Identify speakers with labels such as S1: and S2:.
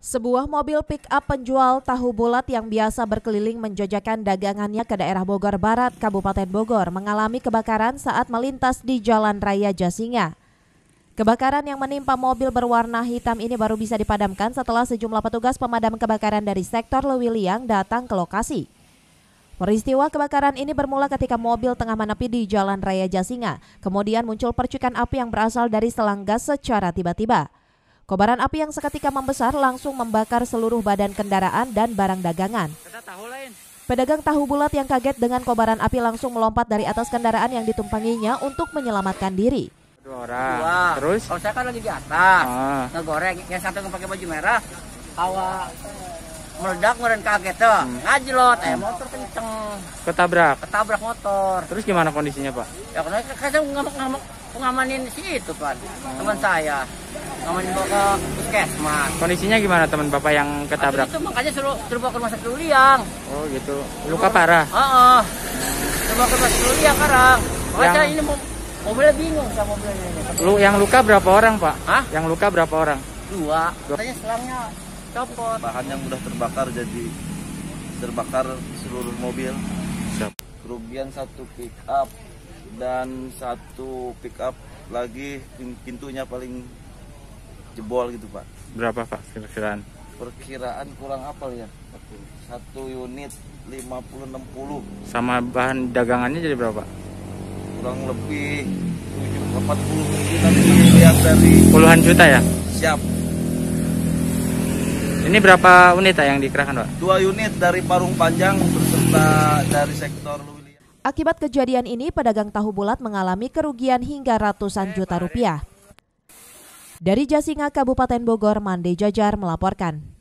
S1: Sebuah mobil pick-up penjual tahu bulat yang biasa berkeliling menjajakan dagangannya ke daerah Bogor Barat, Kabupaten Bogor, mengalami kebakaran saat melintas di Jalan Raya Jasinga. Kebakaran yang menimpa mobil berwarna hitam ini baru bisa dipadamkan setelah sejumlah petugas pemadam kebakaran dari sektor Lewiliang datang ke lokasi. Peristiwa kebakaran ini bermula ketika mobil tengah menepi di Jalan Raya Jasinga. Kemudian muncul percikan api yang berasal dari selang gas secara tiba-tiba. Kobaran api yang seketika membesar langsung membakar seluruh badan kendaraan dan barang dagangan. Pedagang tahu bulat yang kaget dengan kobaran api langsung melompat dari atas kendaraan yang ditumpanginya untuk menyelamatkan diri.
S2: Dua orang. Terus?
S3: Kalau saya kan lagi di atas, ngegoreng. Yang satu pakai baju merah, hawa meledak, kemudian kaget tuh, ngajlot, motor kenceng. Ketabrak motor.
S2: Terus gimana kondisinya, Pak?
S3: Ya karena saya ngamanin si itu kan, teman saya. Ngamanin bawa ke puskesmas.
S2: Kondisinya gimana teman Bapak yang ketabrak?
S3: Itu makanya suruh bawa ke rumah sakit Lewiliang.
S2: Oh gitu, luka parah?
S3: Suruh bawa ke rumah sakit Lewiliang sekarang. Makanya ini mobilnya bingung sama mobilnya ini.
S2: Yang luka berapa orang, Pak?
S3: Hah?
S2: Yang luka berapa orang?
S3: Dua. Katanya selangnya copot.
S4: Bahan yang mudah terbakar jadi terbakar seluruh mobil.
S2: Siap.
S4: Kerugian satu pick up dan satu pick up lagi pintunya paling jebol gitu, Pak.
S2: Berapa, Pak, kira-kiraan?
S4: Perkiraan kurang apal ya. Satu unit 50-60.
S2: Sama bahan dagangannya jadi berapa?
S4: Kurang lebih 40 mungkin nanti lihat dari
S2: Puluhan juta ya?
S4: siap.
S2: Ini berapa unit yang dikerahkan, Pak?
S4: 2 unit dari Parung Panjang beserta dari sektor Lewiliang.
S1: Akibat kejadian ini, pedagang tahu bulat mengalami kerugian hingga ratusan juta rupiah. Dari Jasinga, Kabupaten Bogor, Mande Jajar melaporkan.